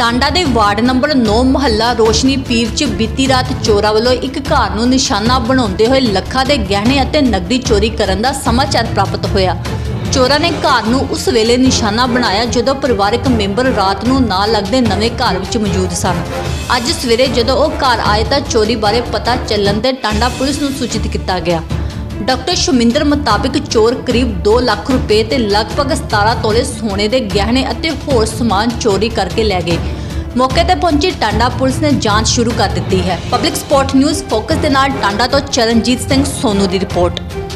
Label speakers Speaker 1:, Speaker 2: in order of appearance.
Speaker 1: टांडा के ward number 9 महला रोशनी पीर च बीती रात चोरां वालों एक घर नूं निशाना बनाउंदे होए ਲੱਖਾਂ ਦੇ गहने ਅਤੇ नगदी चोरी करन दा समाचार प्राप्त होया। चोरां ने घर नूं उस वेले निशाना बनाया जदों परिवारक मैंबर रात नूं नाल लगदे नवें घर विच मौजूद सन। अज सवेरे जदों ओह घर आए तां चोरी बारे पता चलण ते टांडा पुलिस नूं सूचित किया गया। डॉक्टर शुमिंदर मुताबिक चोर करीब 2 लाख रुपए ते लगभग 17 तोले सोने के गहने और होर समान चोरी करके लै गए। मौके पर पहुंची टांडा पुलिस ने जांच शुरू कर दी है। पब्लिक स्पॉट न्यूज़ फोकस के नाल टांडा तो चरणजीत सिंह सोनू की रिपोर्ट।